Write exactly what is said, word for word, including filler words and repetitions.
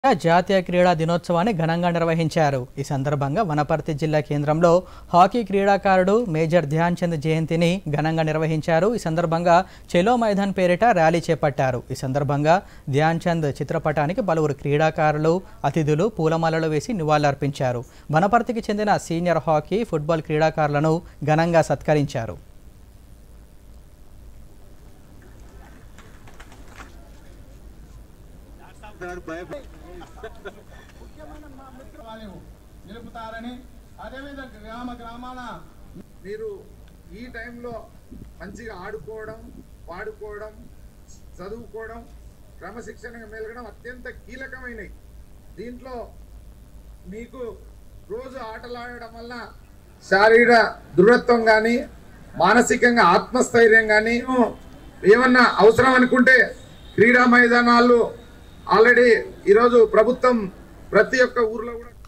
జాతీయ క్రీడా దినోత్సవాన్ని ఘనంగా నిర్వహించారు। ఈ సందర్భంగా వనపర్తి జిల్లా కేంద్రంలో హాకీ క్రీడాకారుడు మేజర్ ధ్యాన్ చంద్ జయంతిని ఘనంగా నిర్వహించారు। ఈ సందర్భంగా చెలో మైదాన్ పేరిట ర్యాలీ చేపట్టారు। ఈ సందర్భంగా ధ్యాన్ చంద్ చిత్రపటానికి పలువురు క్రీడాకారులు అతిథులు పూలమాలలు వేసి నివాళులర్పించారు। వనపర్తికి చెందిన సీనియర్ హాకీ ఫుట్బాల్ క్రీడాకారులను ఘనంగా సత్కరించారు। నిలుపుతారని అదేవిధంగా గ్రామ గ్రామాల మీరు ఈ టైంలో మంచిగా ఆడుకోవడం పాడుకోవడం చదువుకోవడం క్రమశిక్షణగా మెలగడం అత్యంత కీలకమైనవి। దీంట్లో మీకు రోజు ఆటలాడడం వల్ల శారీరక దృఢత్వం కానీ మానసికంగా ఆత్మస్థైర్యం కానీ ఏమన్నా అవసరం అనుకుంటే క్రీడా మైదానాలు ఆల్రెడీ ఈరోజు ప్రభుత్వం ప్రతి ఒక్క ఊర్లో కూడా